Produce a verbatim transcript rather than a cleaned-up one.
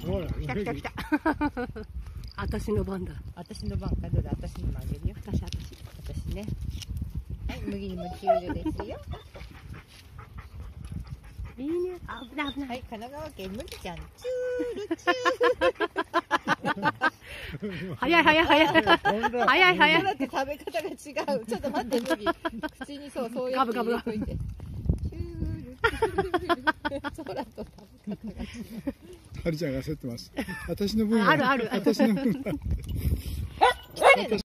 ほら、 来た来た来た。私の番だ。 私の番か、どうだ、私にもあげるよ。 私私。 私ね。はい、麦に夢中ですよ。 いいね。あ、危ない危ない。 はい、神奈川県麦ちゃん、チュールチュール。 早い早い早い。早い早い。 だって食べ方が違う。ちょっと待って、麦。口にそう、そうやって入れといて。チュールチュール。空と食べ方が違う。 はるちゃんが焦ってます。私の分は。 あるある。 私の分は。